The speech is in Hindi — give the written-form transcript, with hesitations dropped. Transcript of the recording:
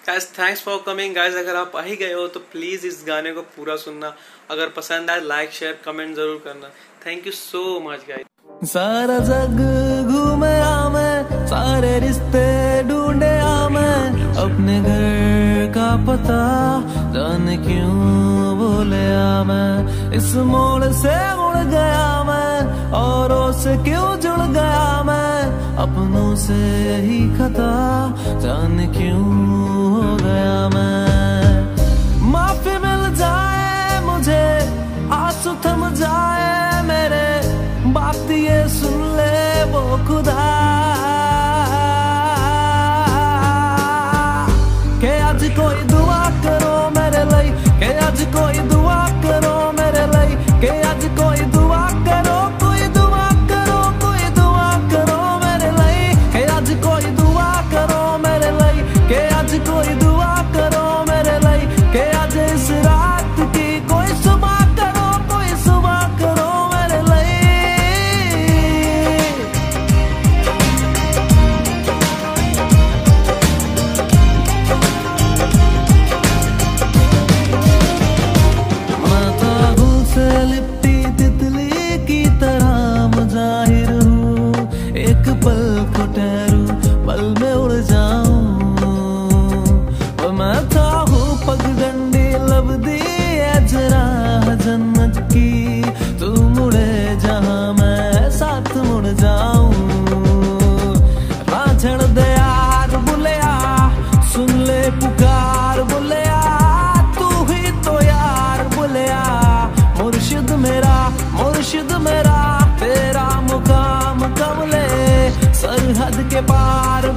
Guys thanks for coming guys. अगर आप आ ही गए हो तो प्लीज इस गाने को पूरा सुनना। अगर पसंद आए लाइक शेयर कमेंट जरूर करना। Thank you so much guys. सारा जग घूमे मैं, सारे रिश्ते ढूंढे मैं, अपने घर का पता जाने क्यों बोले मैं। इस मोड़ से मुड़ गया मैं, औरों से क्यों जुड़ गया मैं, अपनों से ही खता जाने क्यों हो गया मैं। माफी मिल जाए मुझे, आंसू थम जाए मेरे, बात ये सुन ले वो खुदा के आज कोई दुआ करो मेरे लिए, के आज कोई दुआ करो मेरे लिए, के आज कोई दुआ करो, कोई दुआ करो, कोई दुआ करो मेरे लिए, के आज कोई दुआ करो मेरे लिए, के आज कोई दुआ करो मेरे लिए, के आज इस रात की कोई सुबह करो, कोई सुबह करो मेरे लिए। लिपटी तितली की तरह मुजाहिर हूँ, एक पल को ठहरू पल में उड़ जाऊं। और मैं था हूँ पगडंडी लबदी है जरा जन्नत की, तू मुड़े जहाँ मैं साथ मुड़ जाऊं। राझड़ दे यार बुलिया, सुन ले पुकार बुलिया, तू ही तो यार बुलिया। मुर्शिद मेरा तेरा मुकाम कमले, सरहद के पार